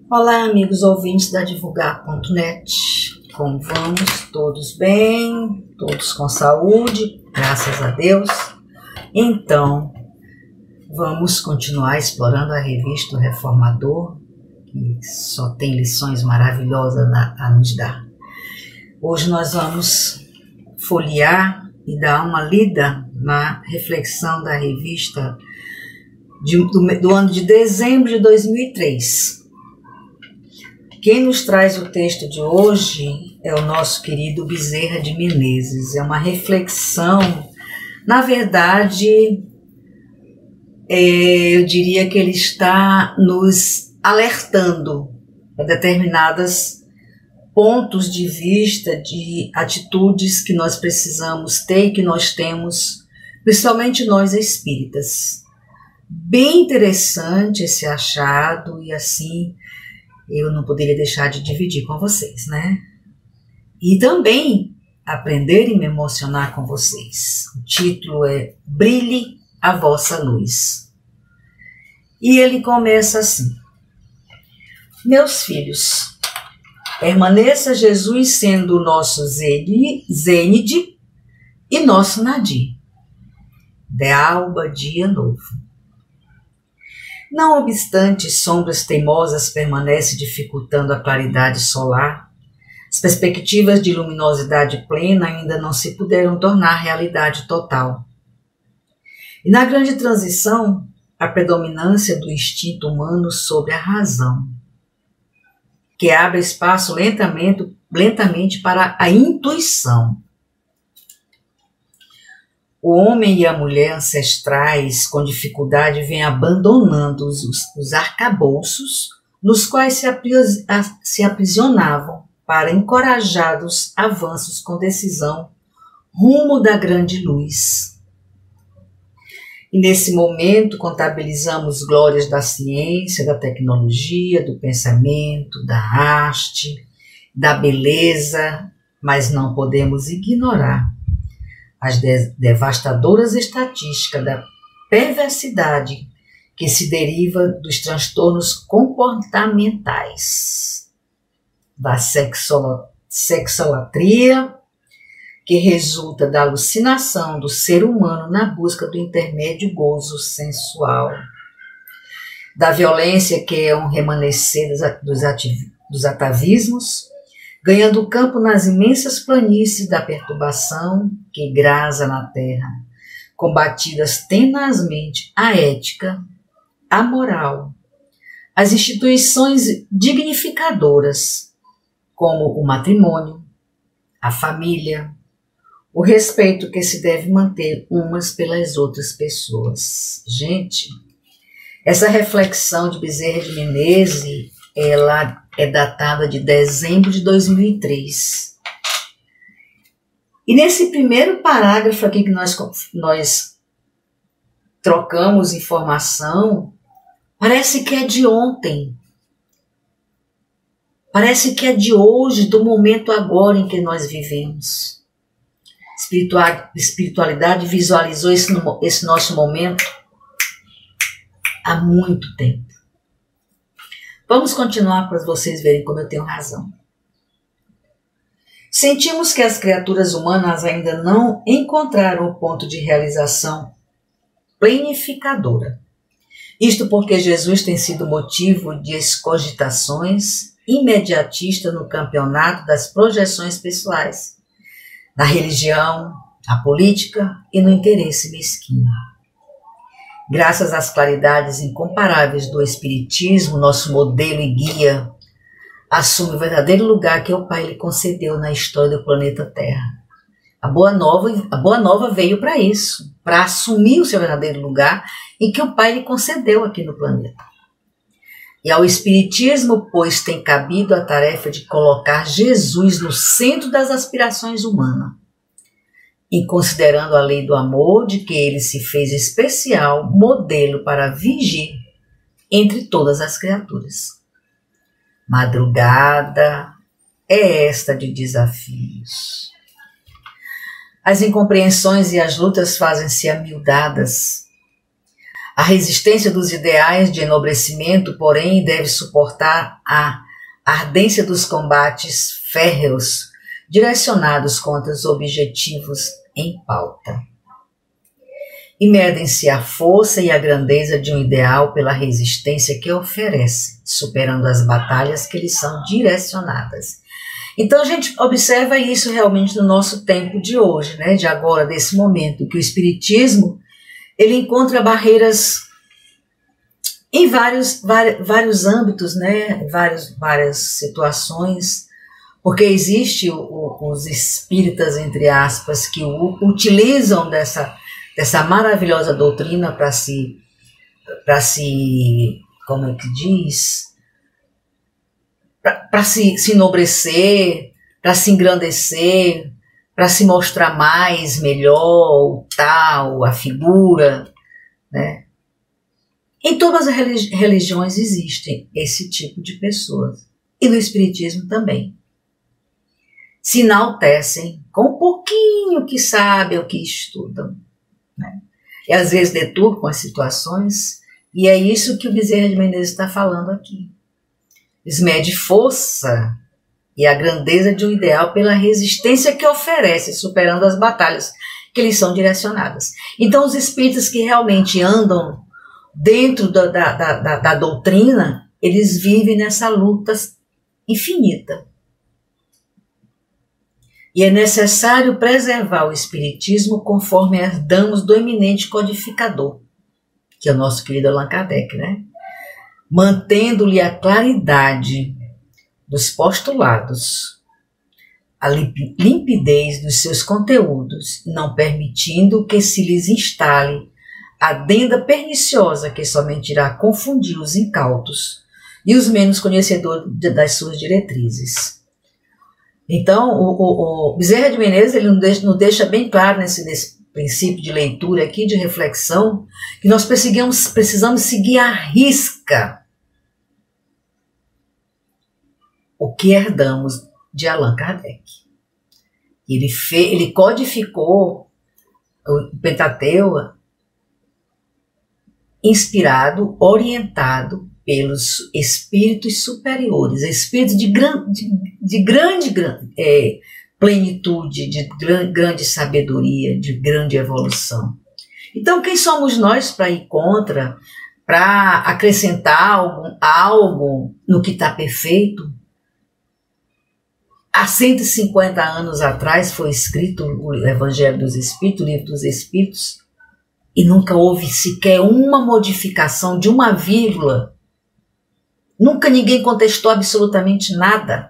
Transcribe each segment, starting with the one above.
Olá, amigos ouvintes da Divulgar.net. Como vamos? Todos bem? Todos com saúde? Graças a Deus. Então, vamos continuar explorando a revista O Reformador, que só tem lições maravilhosas a nos dar. Hoje nós vamos folhear e dar uma lida na reflexão da revista do ano de dezembro de 2003. Quem nos traz o texto de hoje é o nosso querido Bezerra de Menezes. É uma reflexão, na verdade, eu diria que ele está nos alertando para determinados pontos de vista, de atitudes que nós precisamos ter e que nós temos, principalmente nós espíritas. Bem interessante esse achado e assim eu não poderia deixar de dividir com vocês, né? E também aprender e me emocionar com vocês. O título é Brilhe a Vossa Luz. E ele começa assim: Meus filhos, permaneça Jesus sendo o nosso zênide e nosso nadir. De alba, dia novo. Não obstante sombras teimosas permanecem dificultando a claridade solar, as perspectivas de luminosidade plena ainda não se puderam tornar realidade total. E na grande transição, a predominância do instinto humano sobre a razão, que abre espaço lentamente para a intuição. O homem e a mulher ancestrais, com dificuldade, vêm abandonando os arcabouços nos quais se aprisionavam para encorajados avanços com decisão rumo da grande luz. E nesse momento contabilizamos glórias da ciência, da tecnologia, do pensamento, da arte, da beleza, mas não podemos ignorar as devastadoras estatísticas da perversidade que se deriva dos transtornos comportamentais, da sexolatria, que resulta da alucinação do ser humano na busca do intermédio gozo sensual, da violência que é um remanescer dos atavismos, ganhando campo nas imensas planícies da perturbação que grasa na terra, combatidas tenazmente a ética, a moral, as instituições dignificadoras, como o matrimônio, a família, o respeito que se deve manter umas pelas outras pessoas. Gente, essa reflexão de Bezerra de Menezes, ela é datada de dezembro de 2003. E nesse primeiro parágrafo aqui que nós trocamos informação, parece que é de ontem. Parece que é de hoje, do momento agora em que nós vivemos. Espiritualidade visualizou esse nosso momento há muito tempo. Vamos continuar para vocês verem como eu tenho razão. Sentimos que as criaturas humanas ainda não encontraram o ponto de realização plenificadora. Isto porque Jesus tem sido motivo de excogitações imediatistas no campeonato das projeções pessoais, na religião, na política e no interesse mesquinho. Graças às claridades incomparáveis do Espiritismo, nosso modelo e guia assume o verdadeiro lugar que o Pai lhe concedeu na história do planeta Terra. A Boa Nova veio para isso, para assumir o seu verdadeiro lugar em que o Pai lhe concedeu aqui no planeta. E ao Espiritismo, pois, tem cabido a tarefa de colocar Jesus no centro das aspirações humanas, e considerando a lei do amor, de que ele se fez especial modelo para vigir entre todas as criaturas. Madrugada é esta de desafios. As incompreensões e as lutas fazem-se amiudadas. A resistência dos ideais de enobrecimento, porém, deve suportar a ardência dos combates férreos direcionados contra os objetivos em pauta. E medem-se a força e a grandeza de um ideal pela resistência que oferece, superando as batalhas que lhe são direcionadas. Então a gente observa isso realmente no nosso tempo de hoje, né? De agora, desse momento, que o espiritismo ele encontra barreiras em vários âmbitos, né? Várias situações, porque existe os espíritas, entre aspas, que utilizam dessa maravilhosa doutrina para se, como é que diz? Para se enobrecer, para se engrandecer, para se mostrar mais, melhor, o tal, a figura, né? Em todas as religiões existem esse tipo de pessoas. E no espiritismo também. Se enaltecem com um pouquinho que sabem, o que estudam, né? E às vezes deturpam as situações, e é isso que o Bezerra de Menezes está falando aqui. Eles medem força e a grandeza de um ideal pela resistência que oferece, superando as batalhas que lhes são direcionadas. Então, os espíritas que realmente andam dentro da doutrina, eles vivem nessa luta infinita. E é necessário preservar o espiritismo conforme herdamos do eminente codificador, que é o nosso querido Allan Kardec, né? Mantendo-lhe a claridade dos postulados, a limpidez dos seus conteúdos, não permitindo que se lhes instale a denda perniciosa que somente irá confundir os incautos e os menos conhecedores das suas diretrizes. Então, o Bezerra de Menezes ele nos deixa bem claro nesse princípio de leitura aqui, de reflexão, que nós precisamos seguir à risca o que herdamos de Allan Kardec. Ele codificou o Pentateuco inspirado, orientado pelos espíritos superiores, espíritos de grande plenitude, de grande sabedoria, de grande evolução. Então, quem somos nós para ir contra, para acrescentar algo no que está perfeito? Há 150 anos atrás foi escrito o Evangelho dos Espíritos, o Livro dos Espíritos, e nunca houve sequer uma modificação de uma vírgula. Nunca ninguém contestou absolutamente nada.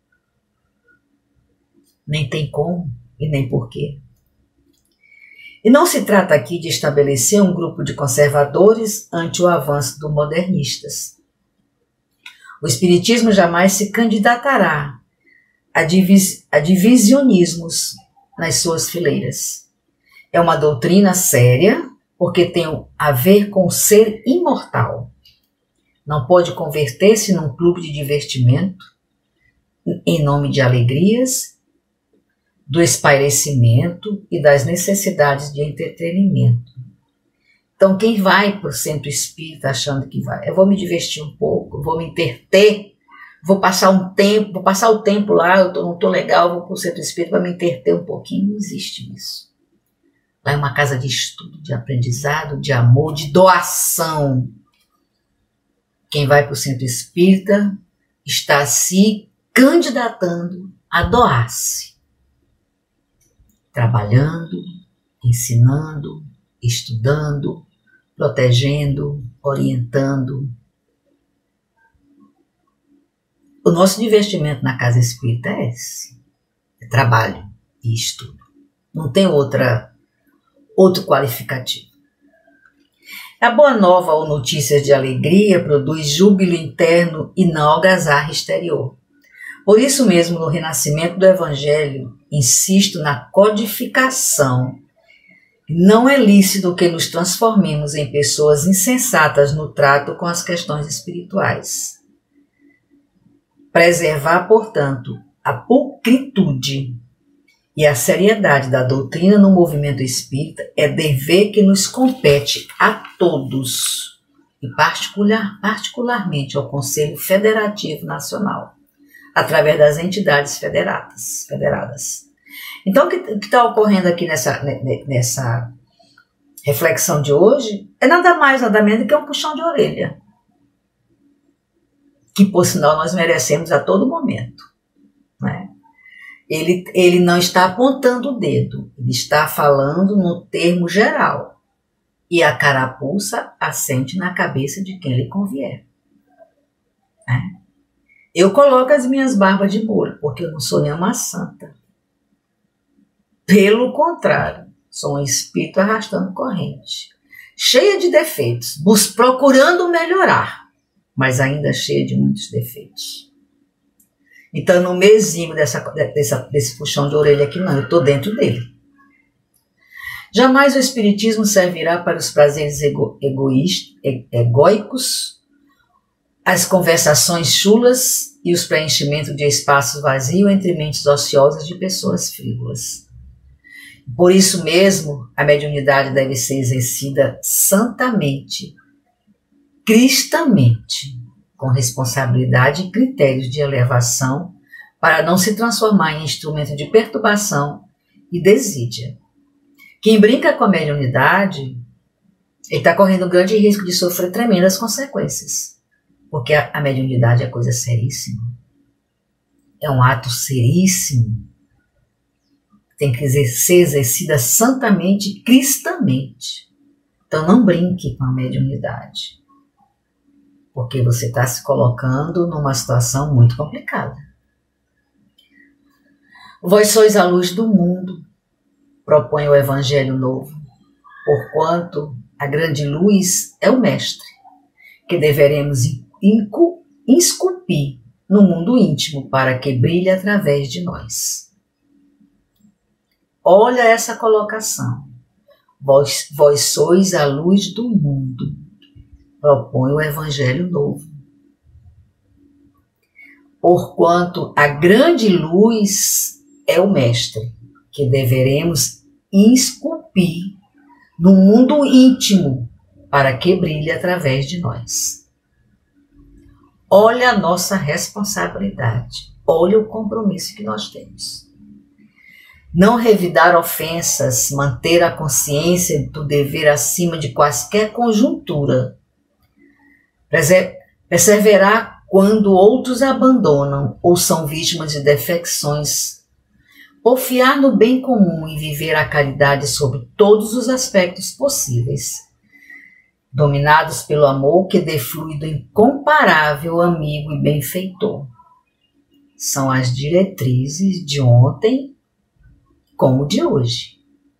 Nem tem como e nem porquê. E não se trata aqui de estabelecer um grupo de conservadores ante o avanço dos modernistas. O espiritismo jamais se candidatará a divisionismos nas suas fileiras. É uma doutrina séria, porque tem a ver com o ser imortal. Não pode converter-se num clube de divertimento, em nome de alegrias, do espairecimento e das necessidades de entretenimento. Então, quem vai para o centro espírita achando que vai, eu vou me divertir um pouco, vou me interter, vou passar o tempo lá, eu não estou legal, vou para o centro espírita para me interter um pouquinho, não existe isso. Lá é uma casa de estudo, de aprendizado, de amor, de doação. Quem vai para o centro espírita está se candidatando a doar-se. Trabalhando, ensinando, estudando, protegendo, orientando. O nosso investimento na casa espírita é esse. É trabalho e estudo. Não tem outro qualificativo. A boa nova ou notícias de alegria produz júbilo interno e não algazarra exterior. Por isso mesmo, no renascimento do Evangelho, insisto na codificação. Não é lícito que nos transformemos em pessoas insensatas no trato com as questões espirituais. Preservar, portanto, a pulcritude e a seriedade da doutrina no movimento espírita é dever que nos compete a todos, e particularmente ao Conselho Federativo Nacional, através das entidades federadas. Então, o que está ocorrendo aqui nessa reflexão de hoje é nada mais, nada menos do que um puxão de orelha, que, por sinal, nós merecemos a todo momento, né? Ele não está apontando o dedo, ele está falando no termo geral. E a carapuça assente na cabeça de quem lhe convier. Né? Eu coloco as minhas barbas de molho, porque eu não sou nenhuma santa. Pelo contrário, sou um espírito arrastando corrente, cheia de defeitos, procurando melhorar, mas ainda cheia de muitos defeitos. Então, no mesinho desse puxão de orelha aqui, não, eu estou dentro dele. Jamais o espiritismo servirá para os prazeres egóicos, as conversações chulas e os preenchimentos de espaços vazios entre mentes ociosas de pessoas frívolas. Por isso mesmo, a mediunidade deve ser exercida santamente, cristamente, com responsabilidade e critérios de elevação, para não se transformar em instrumento de perturbação e desídia. Quem brinca com a mediunidade, ele está correndo um grande risco de sofrer tremendas consequências, porque a mediunidade é coisa seríssima. É um ato seríssimo. Tem que ser exercida santamente e cristamente. Então não brinque com a mediunidade, porque você está se colocando numa situação muito complicada. Vós sois a luz do mundo, propõe o Evangelho Novo, porquanto a grande luz é o Mestre, que deveremos esculpir no mundo íntimo para que brilhe através de nós. Olha essa colocação. Vós sois a luz do mundo, propõe o Evangelho Novo. Porquanto a grande luz é o Mestre, que deveremos esculpir no mundo íntimo para que brilhe através de nós. Olha a nossa responsabilidade, olha o compromisso que nós temos. Não revidar ofensas, manter a consciência do dever acima de quaisquer conjuntura, perseverar quando outros abandonam ou são vítimas de defecções, porfiar no bem comum e viver a caridade sobre todos os aspectos possíveis, dominados pelo amor que deflui do incomparável amigo e benfeitor. São as diretrizes de ontem como de hoje.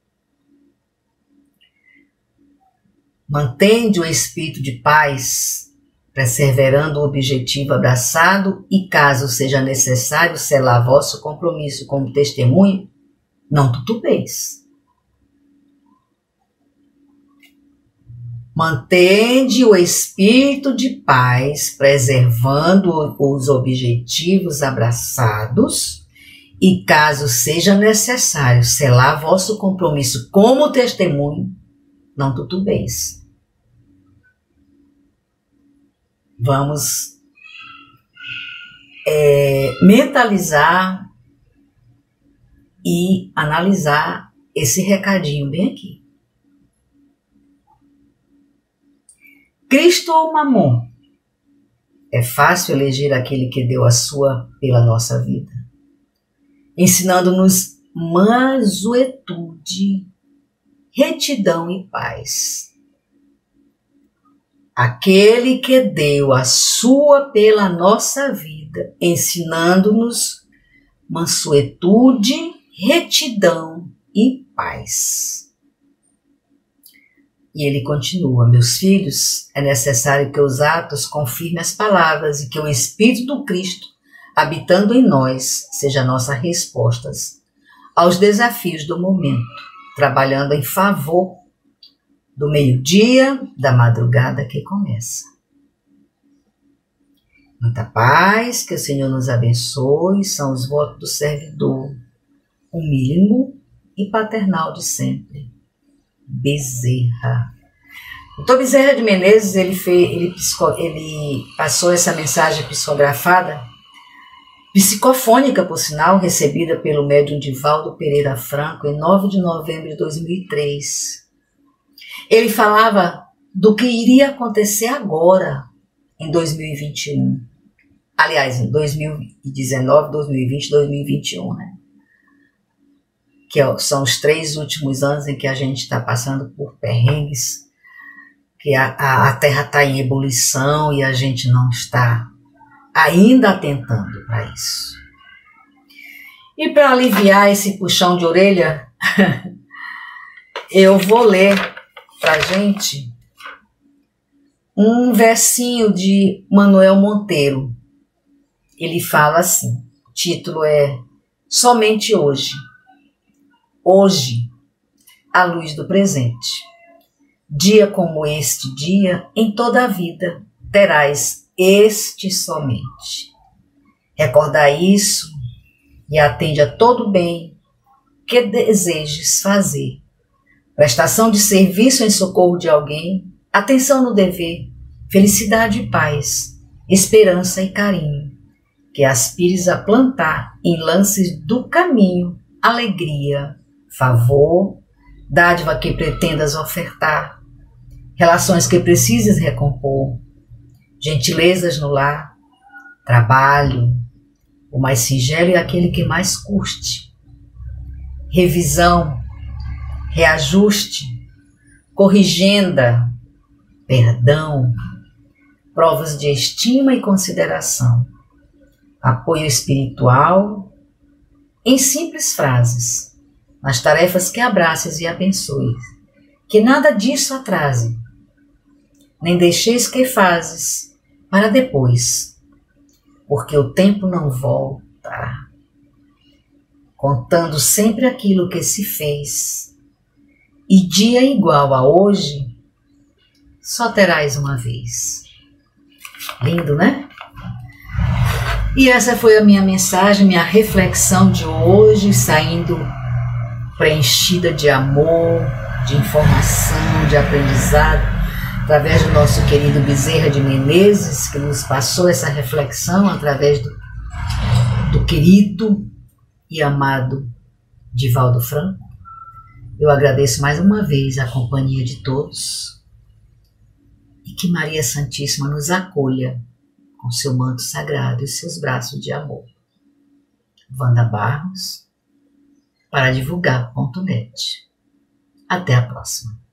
Mantende o espírito de paz, perseverando o objetivo abraçado, e caso seja necessário selar vosso compromisso como testemunho, não tutubeis. Mantende o espírito de paz, preservando os objetivos abraçados, e caso seja necessário selar vosso compromisso como testemunho, não tutubeis. Vamos mentalizar e analisar esse recadinho bem aqui. Cristo ou Mamon? É fácil eleger aquele que deu a sua pela nossa vida, ensinando-nos mansuetude, retidão e paz. Aquele que deu a sua pela nossa vida, ensinando-nos mansuetude, retidão e paz. E ele continua: meus filhos, é necessário que os atos confirmem as palavras e que o Espírito do Cristo, habitando em nós, seja nossa resposta aos desafios do momento, trabalhando em favor do meio-dia, da madrugada que começa. Muita paz, que o Senhor nos abençoe, são os votos do servidor. o mínimo e paternal de sempre. Bezerra. O Dr. Bezerra de Menezes, ele passou essa mensagem psicografada, psicofônica, por sinal, recebida pelo médium Divaldo Pereira Franco em 9 de novembro de 2003. Ele falava do que iria acontecer agora, em 2021. Aliás, em 2019, 2020, 2021, né? Que são os 3 últimos anos em que a gente está passando por perrengues, que a Terra está em ebulição e a gente não está ainda atentando para isso. E para aliviar esse puxão de orelha, eu vou ler para gente um versinho de Manuel Monteiro. Ele fala assim, o título é Somente Hoje. Hoje, à luz do presente. Dia como este dia, em toda a vida, terás este somente. Recordar isso e atende a todo bem que desejes fazer. Prestação de serviço em socorro de alguém, atenção no dever, felicidade e paz, esperança e carinho, que aspires a plantar em lances do caminho alegria, favor, dádiva que pretendas ofertar, relações que precises recompor, gentilezas no lar, trabalho, o mais singelo é aquele que mais custe, revisão, reajuste, corrigenda, perdão, provas de estima e consideração, apoio espiritual, em simples frases, nas tarefas que abraces e abençoes, que nada disso atrase, nem deixeis que fazes para depois, porque o tempo não volta, contando sempre aquilo que se fez, e dia igual a hoje, só terás uma vez. Lindo, né? E essa foi a minha mensagem, minha reflexão de hoje, saindo preenchida de amor, de informação, de aprendizado, através do nosso querido Bezerra de Menezes, que nos passou essa reflexão através do querido e amado Divaldo Franco. Eu agradeço mais uma vez a companhia de todos e que Maria Santíssima nos acolha com seu manto sagrado e seus braços de amor. Wanda Barros, para divulgar.net. Até a próxima.